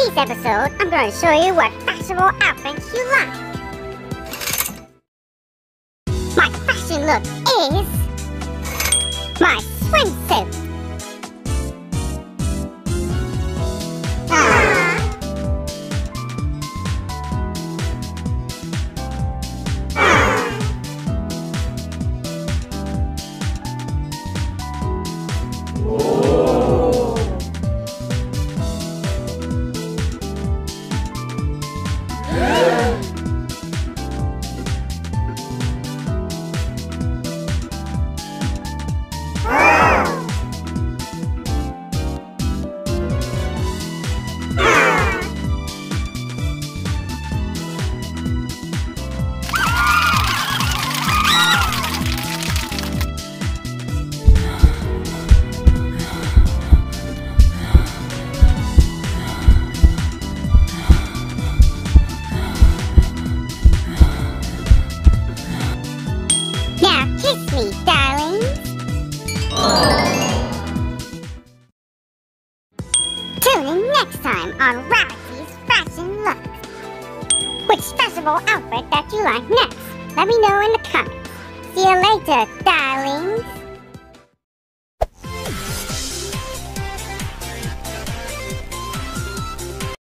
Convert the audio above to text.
today's episode, I'm going to show you what fashionable outfits you like. My fashion look is my swimsuit. Now kiss me, darlings. Tune in next time on Rabbity's Fashion Look. Which fashionable outfit that you like next? Let me know in the comments. See you later, darlings.